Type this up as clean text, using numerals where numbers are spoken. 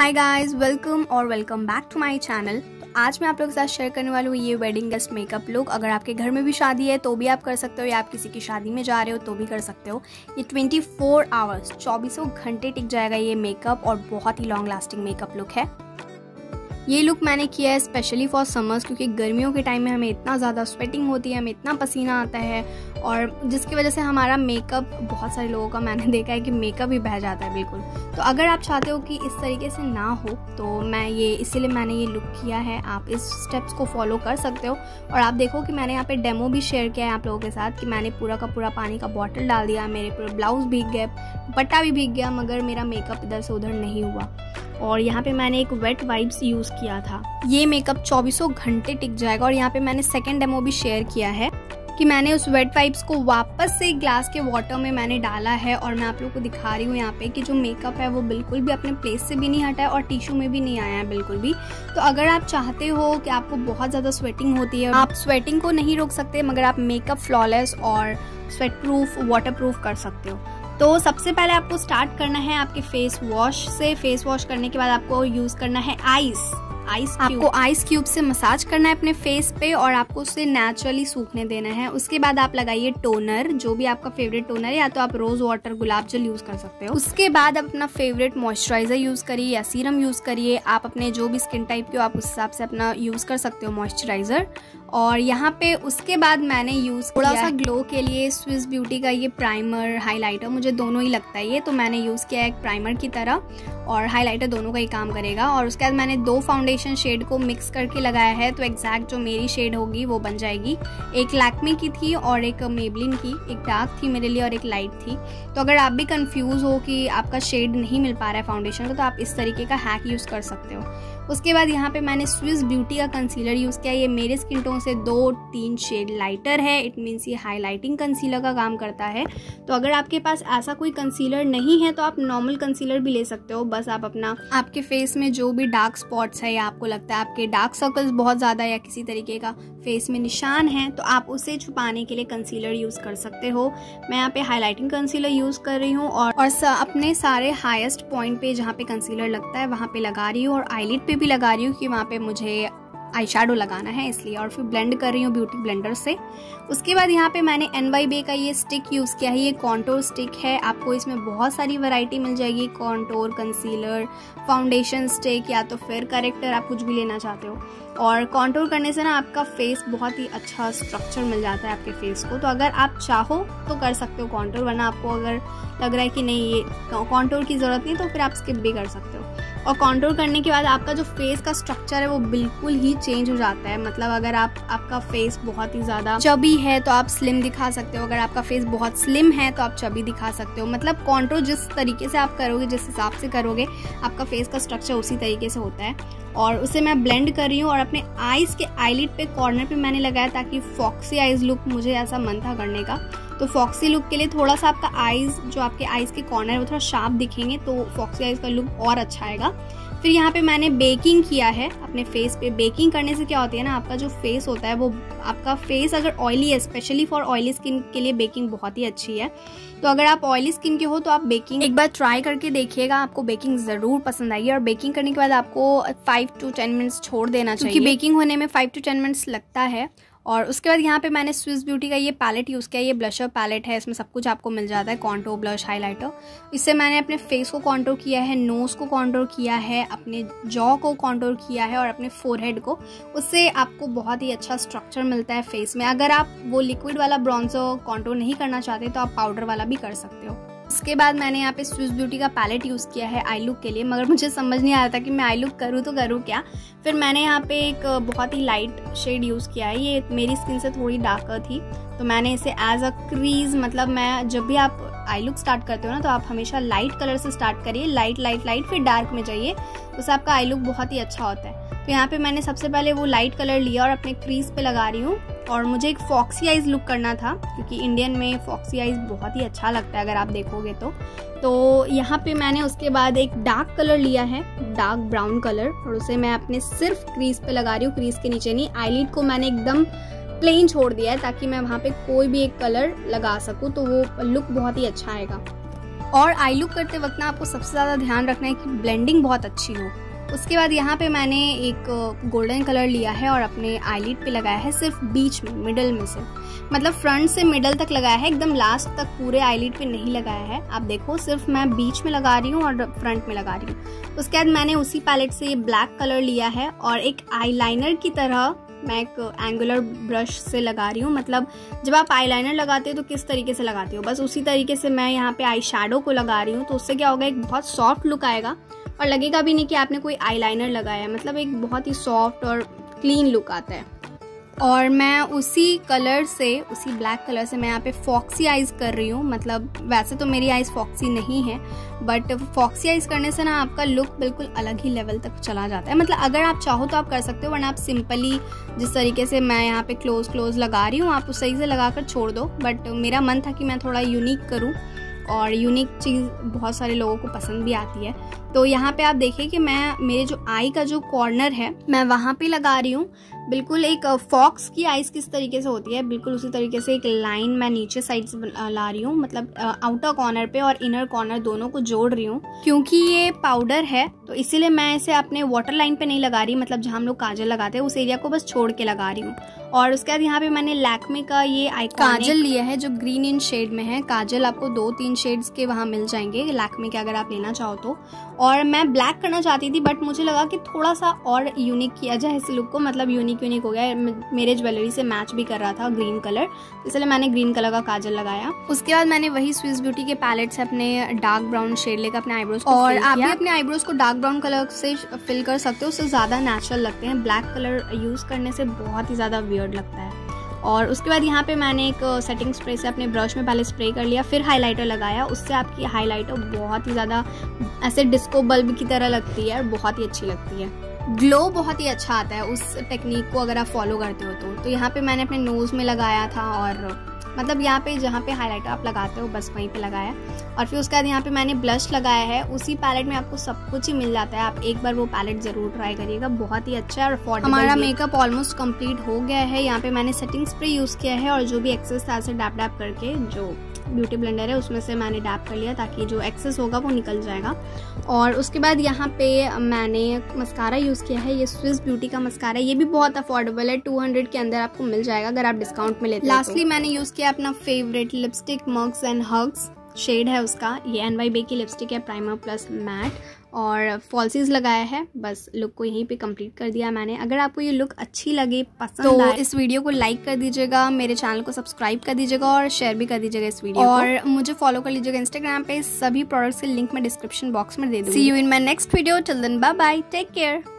Hi guys, welcome back to my channel. तो आज मैं आप लोगों के साथ शेयर करने वाली हूँ ये वेडिंग गेस्ट मेकअप लुक। अगर आपके घर में भी शादी है तो भी आप कर सकते हो, या आप किसी की शादी में जा रहे हो तो भी कर सकते हो। ये 24 आवर्स 24 घंटे टिक जाएगा ये मेकअप, और बहुत ही लॉन्ग लास्टिंग मेकअप लुक है। ये लुक मैंने किया है स्पेशली फॉर समर्स, क्योंकि गर्मियों के टाइम में हमें इतना ज़्यादा स्वेटिंग होती है, हमें इतना पसीना आता है, और जिसकी वजह से हमारा मेकअप, बहुत सारे लोगों का मैंने देखा है कि मेकअप ही बह जाता है बिल्कुल। तो अगर आप चाहते हो कि इस तरीके से ना हो तो इसीलिए मैंने ये लुक किया है। आप इस स्टेप्स को फॉलो कर सकते हो। और आप देखो कि मैंने यहाँ पे डेमो भी शेयर किया है आप लोगों के साथ कि मैंने पूरा का पूरा पानी का बॉटल डाल दिया, मेरे पूरे ब्लाउज भीग गए, दुपट्टा भी भीग गया, मगर मेरा मेकअप इधर से उधर नहीं हुआ। और यहाँ पे मैंने एक वेट वाइप्स यूज़ किया था। ये मेकअप 24 घंटे टिक जाएगा। और यहाँ पे मैंने सेकंड डेमो भी शेयर किया है कि मैंने उस वेट वाइप्स को वापस से ग्लास के वाटर में मैंने डाला है, और मैं आप लोगों को दिखा रही हूँ यहाँ पे कि जो मेकअप है वो बिल्कुल भी अपने प्लेस से भी नहीं हटा है और टिश्यू में भी नहीं आया है बिल्कुल भी। तो अगर आप चाहते हो कि आपको बहुत ज़्यादा स्वेटिंग होती है, आप स्वेटिंग को नहीं रोक सकते, मगर आप मेकअप फ्लॉलेस और स्वेट प्रूफ, वाटर प्रूफ कर सकते हो। तो सबसे पहले आपको स्टार्ट करना है आपके फेस वॉश से। फेस वॉश करने के बाद आपको यूज करना है आइस आपको आइस क्यूब से मसाज करना है अपने फेस पे, और आपको उसे नेचुरली सूखने देना है। उसके बाद आप लगाइए टोनर, जो भी आपका फेवरेट टोनर है, या तो आप रोज वाटर, गुलाब जल यूज कर सकते हो। उसके बाद आप अपना फेवरेट मॉइस्चराइजर यूज करिए या सीरम यूज करिए। आप अपने जो भी स्किन टाइप के हो आप उस हिसाब से अपना यूज कर सकते हो मॉइस्चराइजर। और यहाँ पे उसके बाद मैंने यूज थोड़ा सा ग्लो के लिए स्विस ब्यूटी का ये प्राइमर हाइलाइटर, मुझे दोनों ही लगता है ये, तो मैंने यूज किया एक प्राइमर की तरह, और हाइलाइटर दोनों का ही काम करेगा। और उसके बाद मैंने 2 फाउंडेशन शेड को मिक्स करके लगाया है, तो एग्जैक्ट जो मेरी शेड होगी वो बन जाएगी। एक लैक्मे की थी और एक मेबलिन की, एक डार्क थी मेरे लिए और एक लाइट थी। तो अगर आप भी कंफ्यूज हो कि आपका शेड नहीं मिल पा रहा है फाउंडेशन का, तो आप इस तरीके का हैक यूज कर सकते हो। उसके बाद यहाँ पे मैंने स्विस ब्यूटी का कंसीलर यूज़ किया। ये मेरे स्किन टोन से 2-3 शेड लाइटर है। इट मीन्स ये हाइलाइटिंग कंसीलर का काम करता है। तो अगर आपके पास ऐसा कोई कंसीलर नहीं है तो आप नॉर्मल कंसीलर भी ले सकते हो। बस आप आपके फेस में जो भी डार्क स्पॉट्स है, या आपको लगता है आपके डार्क सर्कल्स बहुत ज़्यादा या किसी तरीके का फेस में निशान है, तो आप उसे छुपाने के लिए कंसीलर यूज़ कर सकते हो। मैं यहाँ पे हाईलाइटिंग कंसीलर यूज़ कर रही हूँ, और अपने सारे हाईएस्ट पॉइंट पे जहाँ पे कंसीलर लगता है वहाँ पे लगा रही हूँ, और आईलिड पे भी लगा रही हूँ कि वहाँ पे मुझे आई शेडो लगाना है इसलिए। और फिर ब्लेंड कर रही हूँ ब्यूटी ब्लेंडर से। उसके बाद यहाँ पे मैंने NYBE का ये स्टिक यूज़ किया है। ये कॉन्टोर स्टिक है। आपको इसमें बहुत सारी वैरायटी मिल जाएगी, कॉन्टोर, कंसीलर, फाउंडेशन स्टिक, या तो फिर करेक्टर, आप कुछ भी लेना चाहते हो। और कॉन्टोर करने से ना आपका फेस बहुत ही अच्छा स्ट्रक्चर मिल जाता है आपके फेस को। तो अगर आप चाहो तो कर सकते हो कॉन्टोर, वरना आपको अगर लग रहा है कि नहीं ये कॉन्टोर की ज़रूरत नहीं, तो फिर आप स्किप भी कर सकते हो। और कॉन्टोर करने के बाद आपका जो फेस का स्ट्रक्चर है वो बिल्कुल ही चेंज हो जाता है। मतलब अगर आपका फेस बहुत ही ज़्यादा चबी है तो आप स्लिम दिखा सकते हो, अगर आपका फेस बहुत स्लिम है तो आप चबी दिखा सकते हो। मतलब कॉन्टोर जिस तरीके से आप करोगे, जिस हिसाब से करोगे, आपका फेस का स्ट्रक्चर उसी तरीके से होता है। और उसे मैं ब्लेंड कर रही हूँ, और अपने आईज के आईलिड पे कॉर्नर पे मैंने लगाया, ताकि फॉक्सी आईज लुक, मुझे ऐसा मन था करने का। तो फॉक्सी लुक के लिए थोड़ा सा आपका आईज, जो आपके आईज के कॉर्नर है वो थोड़ा शार्प दिखेंगे, तो फॉक्सी आईज का लुक और अच्छा आएगा। फिर यहाँ पे मैंने बेकिंग किया है अपने फेस पे। बेकिंग करने से क्या होती है ना, आपका जो फेस होता है वो, आपका फेस अगर ऑयली है, स्पेशली फॉर ऑयली स्किन के लिए बेकिंग बहुत ही अच्छी है। तो अगर आप ऑयली स्किन के हो तो आप बेकिंग एक बार ट्राई करके देखिएगा, आपको बेकिंग ज़रूर पसंद आएगी। और बेकिंग करने के बाद आपको 5 to 10 मिनट्स छोड़ देना चाहिए, क्योंकि बेकिंग होने में 5 to 10 मिनट्स लगता है। और उसके बाद यहाँ पे मैंने स्विस ब्यूटी का ये पैलेट यूज़ किया। ये ब्लशर पैलेट है, इसमें सब कुछ आपको मिल जाता है, कॉन्टोर, ब्लश, हाइलाइटर। इससे मैंने अपने फेस को कॉन्टोर किया है, नोज़ को कॉन्टोर किया है, अपने जॉ को कॉन्टोर किया है, और अपने फोरहेड को। उससे आपको बहुत ही अच्छा स्ट्रक्चर मिलता है फेस में। अगर आप वो लिक्विड वाला ब्रॉन्जर कॉन्टोर नहीं करना चाहते तो आप पाउडर वाला भी कर सकते हो। उसके बाद मैंने यहाँ पे स्विस ब्यूटी का पैलेट यूज़ किया है आई लुक के लिए, मगर मुझे समझ नहीं आ रहा था कि मैं आई लुक करूँ तो करूँ क्या। फिर मैंने यहाँ पे एक बहुत ही लाइट शेड यूज़ किया है। ये मेरी स्किन से थोड़ी डार्कर थी, तो मैंने इसे एज अ क्रीज, मतलब मैं जब भी आप आई लुक स्टार्ट करते हो ना, तो आप हमेशा लाइट कलर से स्टार्ट करिए, लाइट लाइट लाइट, फिर डार्क में जाइए, उससे आपका आई लुक बहुत ही अच्छा होता है। तो यहाँ पे मैंने सबसे पहले वो लाइट कलर लिया और अपने क्रीज पे लगा रही हूँ। और मुझे एक फॉक्सी आइज लुक करना था, क्योंकि इंडियन में फॉक्सी आइज बहुत ही अच्छा लगता है अगर आप देखोगे तो यहाँ पे मैंने उसके बाद एक डार्क कलर लिया है, डार्क ब्राउन कलर, और उसे मैं अपने सिर्फ क्रीज पे लगा रही हूँ, क्रीज के नीचे नहीं। आईलिड को मैंने एकदम प्लेन छोड़ दिया है, ताकि मैं वहाँ पे कोई भी एक कलर लगा सकूँ, तो वो लुक बहुत ही अच्छा आएगा। और आई लुक करते वक्त ना आपको सबसे ज़्यादा ध्यान रखना है कि ब्लेंडिंग बहुत अच्छी हो। उसके बाद यहाँ पे मैंने एक गोल्डन कलर लिया है और अपने आईलिड पे लगाया है, सिर्फ बीच में, मिडल में से, मतलब फ्रंट से मिडल तक लगाया है, एकदम लास्ट तक पूरे आईलिड पे नहीं लगाया है। आप देखो सिर्फ मैं बीच में लगा रही हूँ और फ्रंट में लगा रही हूँ। उसके बाद मैंने उसी पैलेट से ये ब्लैक कलर लिया है और एक आईलाइनर की तरह मैं एक एंगुलर ब्रश से लगा रही हूँ। मतलब जब आप आईलाइनर लगाते हो तो किस तरीके से लगाते हो, बस उसी तरीके से मैं यहाँ पे आई शैडो को लगा रही हूँ। तो उससे क्या होगा, एक बहुत सॉफ्ट लुक आएगा और लगेगा भी नहीं कि आपने कोई आईलाइनर लगाया है, मतलब एक बहुत ही सॉफ्ट और क्लीन लुक आता है। और मैं उसी कलर से, उसी ब्लैक कलर से मैं यहाँ पे फॉक्सी आइज कर रही हूँ। मतलब वैसे तो मेरी आइज फॉक्सी नहीं है, बट फॉक्सी आइज करने से ना आपका लुक बिल्कुल अलग ही लेवल तक चला जाता है। मतलब अगर आप चाहो तो आप कर सकते हो, वरना आप सिंपली जिस तरीके से मैं यहाँ पे क्लोज लगा रही हूँ आप उस सही से लगा कर छोड़ दो। बट मेरा मन था कि मैं थोड़ा यूनिक करूँ और यूनिक चीज़ बहुत सारे लोगों को पसंद भी आती है। तो यहाँ पे आप देखिए कि मैं मेरे जो आई का जो कॉर्नर है मैं वहाँ पे लगा रही हूँ। बिल्कुल एक फॉक्स की आइज किस तरीके से होती है, बिल्कुल उसी तरीके से एक लाइन मैं नीचे साइड से ला रही हूँ। मतलब आउटर कॉर्नर पे और इनर कॉर्नर दोनों को जोड़ रही हूँ। क्योंकि ये पाउडर है तो इसीलिए मैं इसे अपने वाटर लाइन पे नहीं लगा रही, मतलब जहाँ हम लोग काजल लगाते हैं उस एरिया को बस छोड़ के लगा रही हूँ। और उसके बाद यहाँ पे मैंने लैक्मे का ये काजल लिया है जो ग्रीन इन शेड में है। काजल आपको 2-3 शेड्स के वहाँ मिल जाएंगे लैक्मे के, अगर आप लेना चाहो तो। और मैं ब्लैक करना चाहती थी बट मुझे लगा कि थोड़ा सा और यूनिक किया जाए इस लुक को, मतलब यूनिक हो गया, मेरे ज्वेलरी से मैच भी कर रहा था ग्रीन कलर, इसलिए मैंने ग्रीन कलर का काजल लगाया। उसके बाद मैंने वही स्विस ब्यूटी के पैलेट से अपने डार्क ब्राउन शेड लेकर अपने आईब्रोज को, और आप भी अपने आईब्रोज को डार्क ब्राउन कलर से फिल कर सकते हो, उससे ज़्यादा नेचुरल लगते हैं। ब्लैक कलर यूज़ करने से बहुत ही ज़्यादा वियर्ड लगता है। और उसके बाद यहाँ पे मैंने एक सेटिंग स्प्रे से अपने ब्रश में पहले स्प्रे कर लिया, फिर हाइलाइटर लगाया। उससे आपकी हाइलाइटर बहुत ही ज़्यादा ऐसे डिस्को बल्ब की तरह लगती है और बहुत ही अच्छी लगती है। ग्लो बहुत ही अच्छा आता है उस टेक्निक को अगर आप फॉलो करते हो तो यहाँ पे मैंने अपने नोज़ में लगाया था, और मतलब यहाँ पे जहाँ पे हाइलाइटर आप लगाते हो बस वहीं पे लगाया। और फिर उसके बाद यहाँ पे मैंने ब्लश लगाया है। उसी पैलेट में आपको सब कुछ ही मिल जाता है, आप एक बार वो पैलेट ज़रूर ट्राई करिएगा, बहुत ही अच्छा है और अफोर्डेबल। हमारा मेकअप ऑलमोस्ट कंप्लीट हो गया है। यहाँ पे मैंने सेटिंग स्प्रे यूज़ किया है और जो भी एक्सेस था ऐसे डैप डैप करके जो ब्यूटी ब्लेंडर है उसमें से मैंने डैप कर लिया ताकि जो एक्सेस होगा वो निकल जाएगा। और उसके बाद यहाँ पे मैंने मस्कारा यूज़ किया है, ये स्विस ब्यूटी का मस्कारा, ये भी बहुत अफोर्डेबल है, 200 के अंदर आपको मिल जाएगा अगर आप डिस्काउंट में लेते हो। लास्टली मैंने यूज़ किया अपना favourite lipstick, mugs and hugs shade है उसका, ये NYB की लिपस्टिक है, प्राइमर प्लस मैट, और फॉल्सीज लगाया है। बस लुक को यहीं पे कंप्लीट कर दिया मैंने। अगर आपको ये लुक अच्छी लगे, पसंद आए, इस वीडियो को लाइक कर दीजिएगा, मेरे चैनल को सब्सक्राइब कर दीजिएगा और शेयर भी कर दीजिएगा इस वीडियो और मुझे फॉलो कर लीजिएगा इंस्टाग्राम पे। सभी प्रोडक्ट्स के लिंक मैं डिस्क्रिप्शन बॉक्स में दे दूँगी। See you in my next video, till then bye bye, take care.